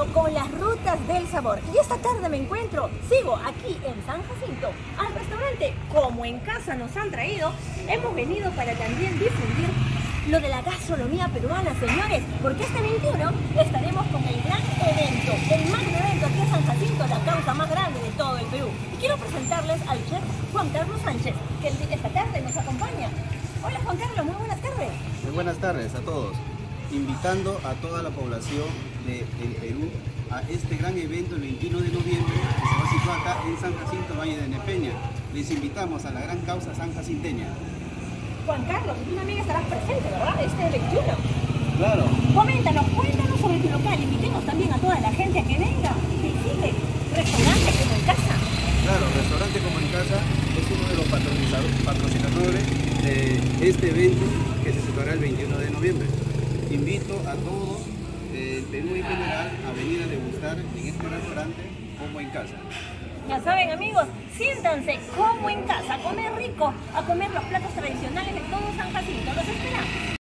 con las rutas del sabor. Y esta tarde me encuentro, sigo aquí en San Jacinto, al restaurante Como en Casa nos han traído. Hemos venido para también difundir lo de la gastronomía peruana, señores, porque este 21 estaremos con el gran evento, el magno evento aquí en San Jacinto, la causa más grande de todo el Perú. Y quiero presentarles al chef Juan Carlos Sánchez, que esta tarde nos acompaña. Hola Juan Carlos, muy buenas tardes. Muy buenas tardes a todos. Invitando a toda la población del Perú a este gran evento el 21 de noviembre que se va a situar acá en San Jacinto, Valle de Nepeña. Les invitamos a la gran causa San Jacinteña. Juan Carlos, tú también estarás presente, ¿verdad? Este 21. Claro. Cuéntanos sobre tu local. Invitemos también a toda la gente a que venga, visite restaurante Como en Casa. Claro, Restaurante Como en Casa es uno de los patrocinadores de este evento que se situará el 21 de noviembre. Invito a todos del Perú en general a venir a degustar en este restaurante Como en Casa. Ya saben, amigos, siéntanse como en casa, a comer rico, a comer los platos tradicionales de todo San Jacinto. Los esperamos.